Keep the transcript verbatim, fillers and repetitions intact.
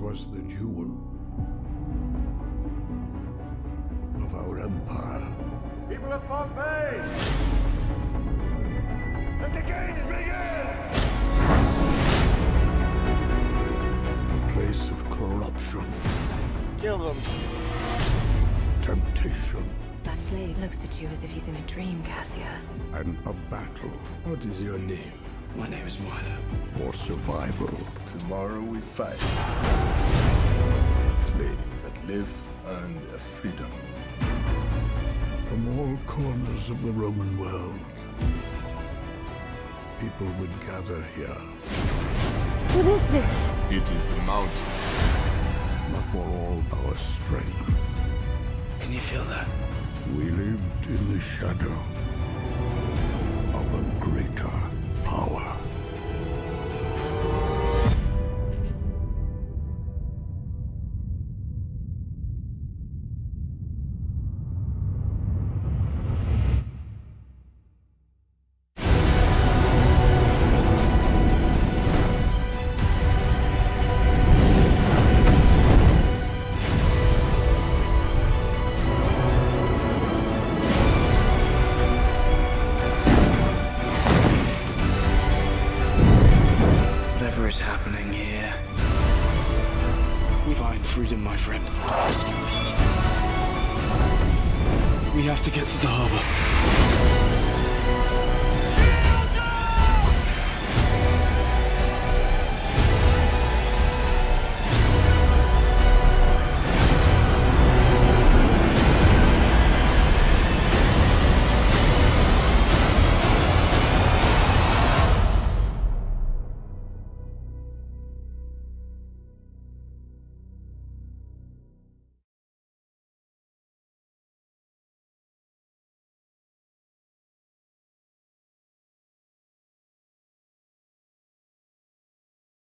was the jewel of our empire. People of Pompeii! Let the games begin! A place of corruption. Kill them. Temptation. That slave looks at you as if he's in a dream, Cassia. And a battle. What is your name? My name is Milo. For survival. Tomorrow we fight. Slaves that live earn their freedom. From all corners of the Roman world, people would gather here. What is this? It is the mountain. But for all our strength, Can you feel that? we lived in the shadow of a greater power. Whatever is happening here, find freedom, my friend. We have to get to the harbor.